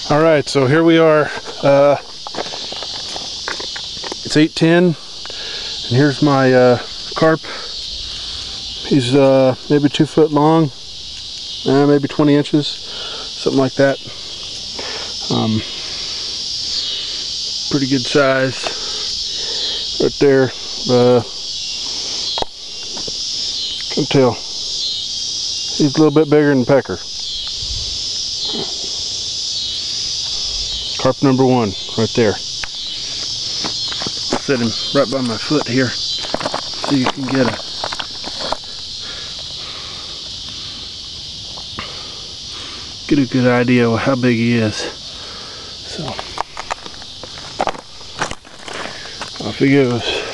All right, so here we are. It's 8:10, and here's my carp. He's maybe 2 foot long, maybe 20 inches, something like that. Pretty good size right there. Can tell he's a little bit bigger than pecker. Carp number 1 right there. Set him right by my foot here so you can get a good idea of how big he is. So off he goes.